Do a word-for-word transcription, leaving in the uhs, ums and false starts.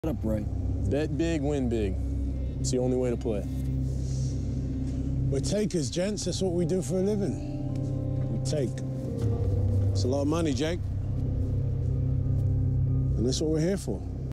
up right. Bet big, win big. It's the only way to play. We're takers, gents. That's what we do for a living. We take. It's a lot of money, Jake. And that's what we're here for.